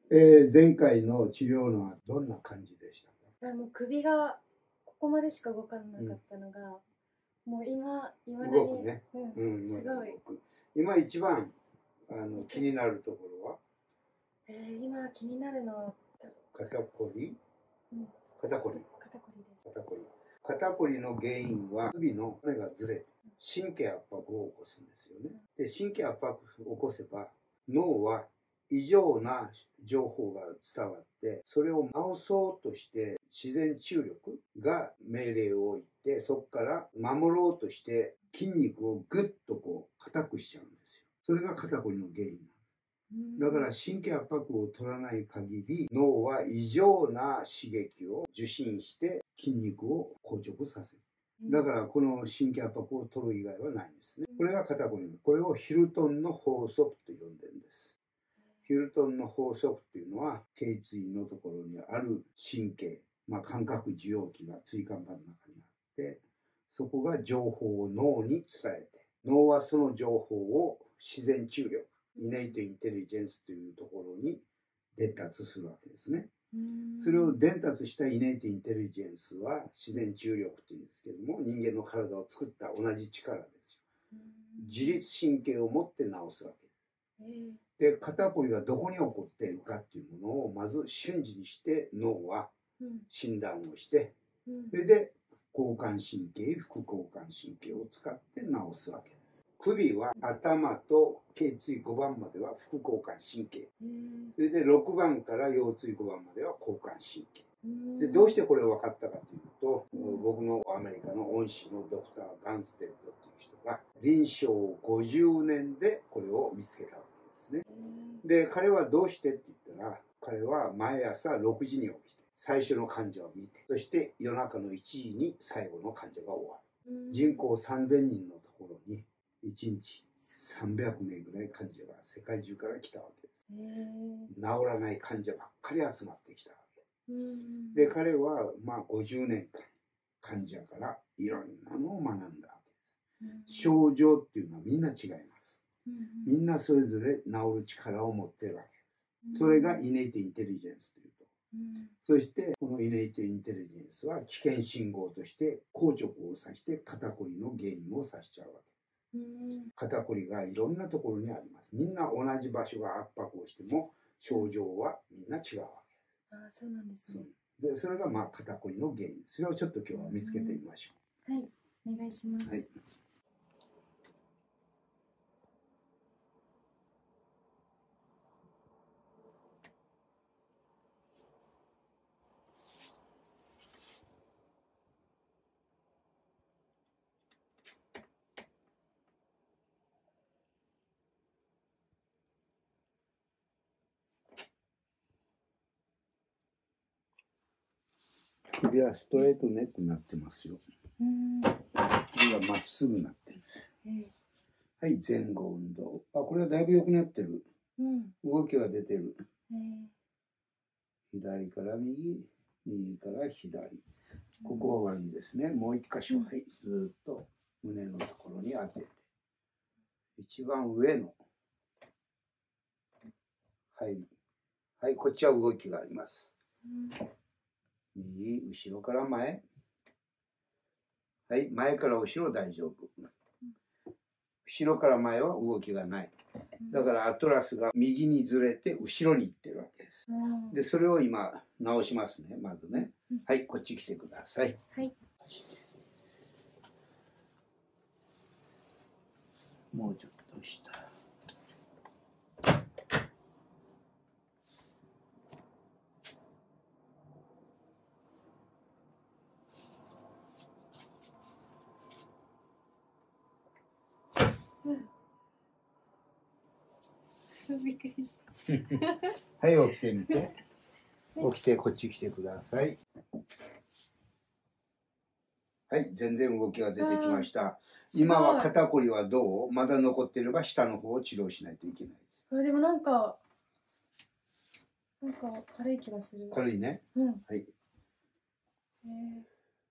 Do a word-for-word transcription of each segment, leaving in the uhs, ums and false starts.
えー、前回の治療のはどんな感じでしたか？ もう首がここまでしか動かなかったのが、うん、もう今今動くね、 うん、うん、すごい。 今一番あの気になるところは、 えー、今気になるのは肩こり、 うん、 肩こり肩こりです。 肩こり肩こりの原因は首の骨がずれて神経圧迫を起こすんですよね。で、神経圧迫を起こせば脳は異常な情報が伝わって、それを治そうとして自然注力が命令を言って、そこから守ろうとして筋肉をぐっとこう硬くしちゃうんですよ。それが肩こりの原因だから神経圧迫を取らない限り脳は異常な刺激を受信して筋肉を硬直させる。だからこの神経圧迫を取る以外はないんですね。これが肩こり。これをヒルトンの法則と呼んでるんです。ヒルトンの法則っていうのは頸椎のところにある神経、まあ、感覚受容器が椎間板の中にあって、そこが情報を脳に伝えて、脳はその情報を自然注力、イネイトインテリジェンスというところに伝達するわけですね。それを伝達したイネイトインテリジェンスは自然注力っていうんですけども、人間の体を作った同じ力ですよ。自律神経を持って治すわけです。で、肩こりがどこに起こっているかっていうものをまず瞬時にして脳は診断をして、それで交感神経、副交感神経を使って治すわけです。首は頭と頸椎ごばんまでは副交感神経、それでろくばんから腰椎ごばんまでは交感神経で、どうしてこれを分かったかというと、僕のアメリカの恩師のドクター・ガンステッドという人が臨床ごじゅうねんでこれを見つけたわけですね。で、彼はどうしてって言ったら、彼は毎朝ろくじに起きて最初の患者を見て、そして夜中のいちじに最後の患者が終わる。人口さんぜんにんのところにいちにちさんびゃくめいぐらい患者が世界中から来たわけです。治らない患者ばっかり集まってきたわけで、彼はまあごじゅうねんかん患者からいろんなのを学んだわけです。症状っていうのはみんな違います。みんなそれぞれ治る力を持ってるわけです。それがイネイトインテリジェンスというと。そしてこのイネイトインテリジェンスは危険信号として硬直を指して肩こりの原因を指しちゃうわけです。肩こりがいろんなところにあります。みんな同じ場所が圧迫をしても症状はみんな違うわけです。 ああ、そうなんですね。 で、それがまあ肩こりの原因。それをちょっと今日は見つけてみましょう。はい、お願いします。はい。 首はストレートネックになってますよ。首はまっすぐになってるんです。はい、前後運動。あ、これはだいぶ良くなってる。うん、動きが出てる。左から右、右から左。ここがいいですね。もう一箇所、はい、ずっと胸のところに当てて。一番上の。はい。はい、こっちは動きがあります。右、後ろから前。はい、前から後ろ大丈夫。後ろから前は動きがない。だからアトラスが右にずれて後ろに行ってるわけです。で、それを今直しますね、まずね。はい、こっち来てください。はい。もうちょっと下。 びっくりした。 はい、起きてみて。起きてこっち来てください。はい、全然動きが出てきました。今は肩こりはどう？まだ残っていれば下の方を治療しないといけないです。 あ、でもなんか、なんか軽い気がする。 軽いね。うん。はい。えー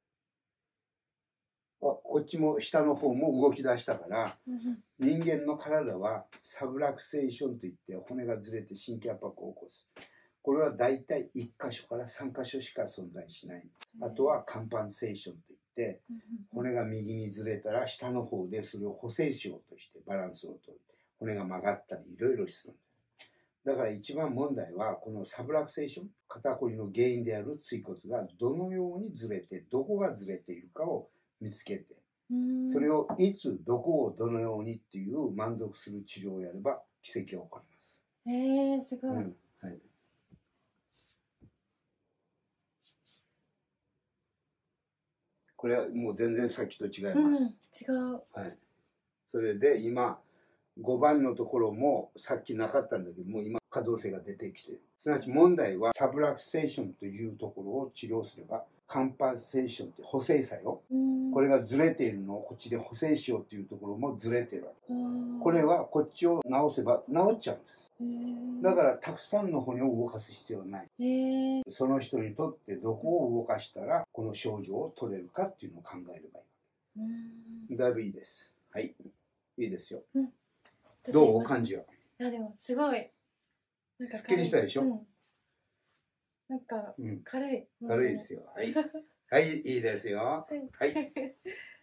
あ、こっちも下の方も動き出したから、うん、人間の体はサブラクセーションといって骨がずれて神経圧迫を起こす。 これはだいたいいっ箇所からさん箇所しか存在しない。あとはカンパンセーションといって骨が右にずれたら下の方でそれを補正しようとしてバランスを取る。骨が曲がったりいろいろするんです。だから一番問題はこのサブラクセーション、肩こりの原因である椎骨がどのようにずれてどこがずれているかを見つけて、それをいつどこをどのようにっていう満足する治療をやれば奇跡が起こります。 えー、すごい、 うんはい、これはもう全然さっきと違います、 うん、違う、 はい、それで今ごばんのところもさっきなかったんだけども今可動性が出てきている。すなわち問題はサブラクセーションというところを治療すればカンパンセーションって補正作用、これがずれているのをこっちで補正しようというところもずれてるわけ。これはこっちを直せば治っちゃうんです。だからたくさんの骨を動かす必要はない。その人にとってどこを動かしたらこの症状を取れるかっていうのを考えればいい。だいぶいいです。はい。いいですよ。うん、どう感じは。 いやでもすごい。 なんかすっきりしたでしょ。うん、 なんか軽い、 うん、軽いですよ。はい。はい、いいですよ。はい。